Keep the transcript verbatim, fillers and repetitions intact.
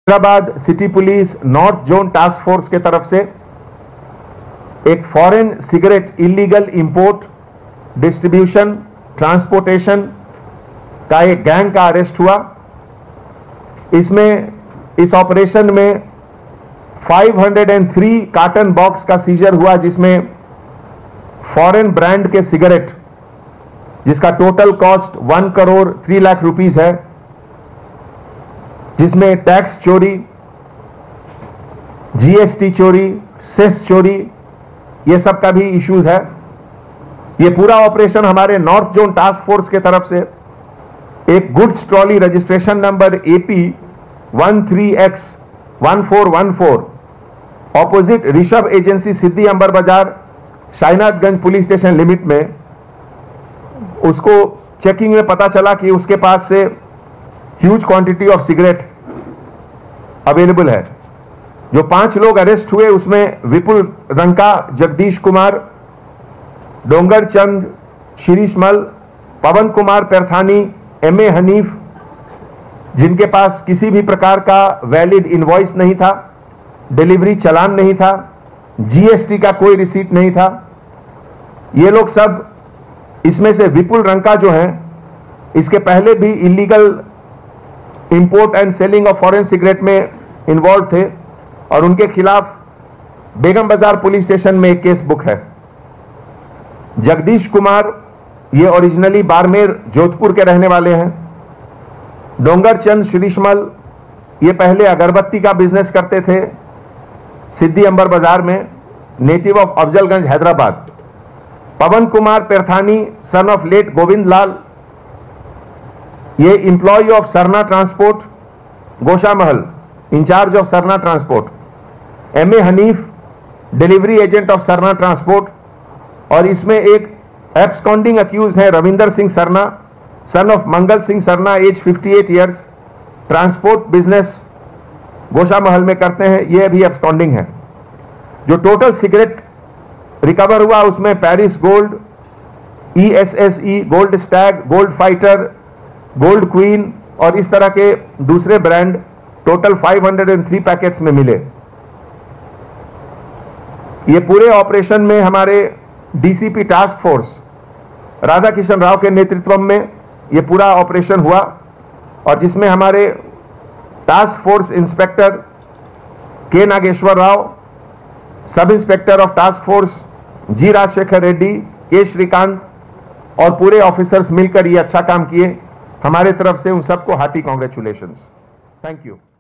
Hyderabad city police north zone task force के तरफ से एक foreign cigarette illegal import, distribution, transportation का एक गैंग का अरेस्ट हुआ। इसमें इस ऑपरेशन में पाँच सौ तीन कार्टन बॉक्स का सीजर हुआ, जिसमें फॉरेन ब्रांड के सिगरेट जिसका total cost one crore three lakh rupees है, जिसमें टैक्स चोरी, जीएसटी चोरी, सेस चोरी, ये सब का भी इश्यूज है। ये पूरा ऑपरेशन हमारे नॉर्थ जोन टास्क फोर्स के तरफ से एक goods trolley registration number AP one three X one four one four opposite Rishabh agency Siddhi Amber Bazaar Shahinathganj police station limit में, उसको चेकिंग में पता चला कि उसके पास से huge quantity of cigarette available है। जो पांच लोग अरेस्ट हुए उसमें विपुल रंका, जगदीश कुमार, डोंगर चंद शिरीषमल, पवन कुमार पैरथानी, एम ए हनीफ, जिनके पास किसी भी प्रकार का वैलिड इनवॉइस नहीं था, डिलीवरी चालान नहीं था, जीएसटी का कोई रिसीट नहीं था। ये लोग सब, इसमें से विपुल रंका जो है, इसके पहले भी illegal import and selling of foreign cigarette में इन्वॉल्व थे और उनके खिलाफ बेगम बाजार पुलिस स्टेशन में एक केस बुक है। जगदीश कुमार ये ओरिजिनली बाड़मेर जोधपुर के रहने वाले हैं। डोंगर चंद शिरीषमल ये पहले अगरबत्ती का बिजनेस करते थे सिद्धि अंबर बाजार में, native of Afzalgunj Hyderabad. Pawan Kumar Pairthani son of late Govind Lal, ये employee of Sarna transport Goshamahal, in charge of Sarna transport. M A Hanif delivery agent of Sarna transport. और इसमें एक एब्सकॉन्डिंग अक्यूज है Ravinder Singh Sarna son of Mangal Singh Sarna, age अट्ठावन इयर्स, ट्रांसपोर्ट बिजनेस गोशामहल में करते हैं, ये भी एब्सकॉन्डिंग है। जो टोटल सिगरेट रिकवर हुआ उसमें Paris gold, E S S E, gold stag, gold fighter, gold queen और इस तरह के दूसरे ब्रांड टोटल पाँच सौ तीन पैकेट्स में मिले। ये पूरे ऑपरेशन में हमारे DCP task force Radha Kishan Rao के नेतृत्व में ये पूरा ऑपरेशन हुआ, और जिसमें हमारे टास्क फोर्स इंस्पेक्टर के Nageshwar Rao, sub inspector of task force G Rajashekar Reddy, K Srikanth और पूरे ऑफिसर्स मिलकर ये अच्छा काम किए। हमारे तरफ से उन सबको हार्टी कांग्रेचुलेशंस। Thank you.